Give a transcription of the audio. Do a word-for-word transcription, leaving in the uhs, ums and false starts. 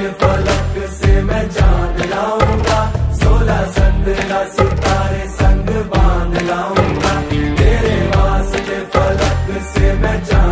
फलक से मैं चांद लाऊंगा, सोलह संद्रा सितारे संग बांध लाऊंगा। तेरे वास्ते फलक से मैं चांद